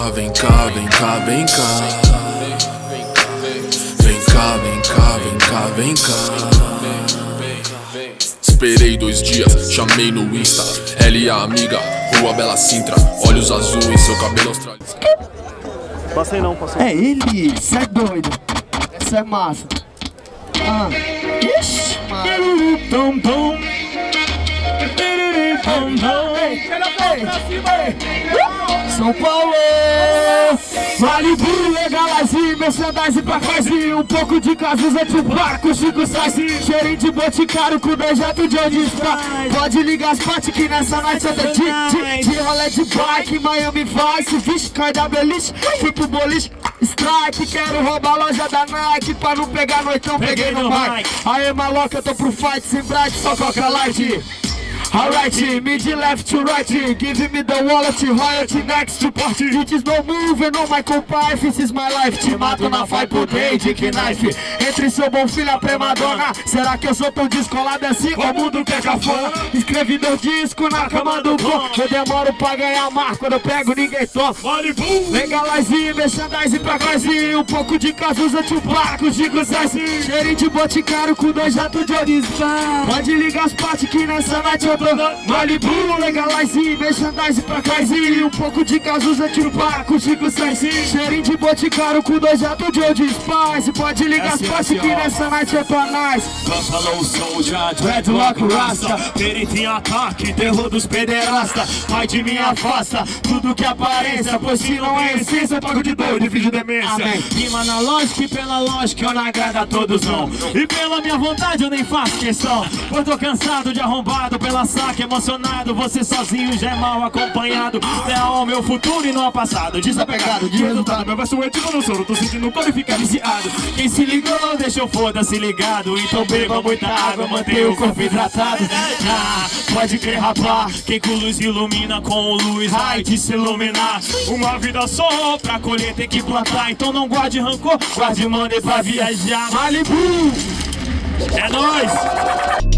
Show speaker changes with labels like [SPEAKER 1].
[SPEAKER 1] cá, vem cá, vem cá, vem cá. Vem cá, vem cá, vem cá, vem cá. Esperei 2 dias, chamei no Insta. Ela e a amiga, Rua Bela Sintra. Olhos azuis, seu cabelo australiano.
[SPEAKER 2] Passei não, passei.
[SPEAKER 3] É ele, cê é doido. Essa é massa. Ixi, mano.
[SPEAKER 2] Tom, tom.
[SPEAKER 3] São Paulo, Malibu, Legalize, merchandise pra quase. Um pouco de Cazuza, Tupac, Chico Sainz. Cheirinho de Boticário com 2 jatos de onde está. Pode ligar as partes que nessa night é de rolê de bike, Miami Vice. Vixe, cai da beliche, fui pro boliche. Strike, quero roubar a loja da Nike. Pra não pegar noitão, peguei no mic. Aê, maloca, eu tô pro fight, sem bright, só coca light. Alright, mid left to right, give me the wallet, royalty next to party. It is no move, no Michael Pye, this is my life. Te mato na fight por day, Dick Knife. Entre seu bom filho a prima dona. Será que eu sou tão descolado assim? O mundo quer cafona. Escrevi meu disco na cama do bom. Eu demoro pra ganhar mar, quando eu pego ninguém toca. Legalize, merchandise pra quase. Um pouco de Cazuza, Tupac, Chico Sainz. Cheirinho de Boticário com 2 jatos de Odispa. Pode ligar as partes que nessa night eu Malibu, Legalize, merchandise pra quase. Um pouco de Cazuza, Tupac, Chico Sainz. Cheirinho de Boticário com 2 jatos de Old Spice. Pode ligar as partes que nessa night é pra nós.
[SPEAKER 2] Buffalo Soldier, Dreadlock Rasta. Perito em ataque, terror dos pederasta. Pai de mim afasta tudo que aparência, pois se não é essência, eu pago de doido e finge demência. Rima na lógica e pela lógica eu não agrado a todos não. E pela minha vontade eu nem faço questão. Pois tô cansado de arrombado pela saca, emocionado. Você sozinho já é mal acompanhado. Leal ao meu futuro e não ao passado. Desapegado de resultado, meu verso é tipo no soro. Tô sentindo como ficar viciado. Quem se ligou deixa eu foda-se ligado. Então beba muita água, mantenha o corpo hidratado. Pode crer rapá, quem com luz ilumina, com luz vai de se iluminar. Uma vida só pra colher tem que plantar. Então não guarde rancor, guarde money pra viajar.
[SPEAKER 3] Malibu,
[SPEAKER 2] é nóis!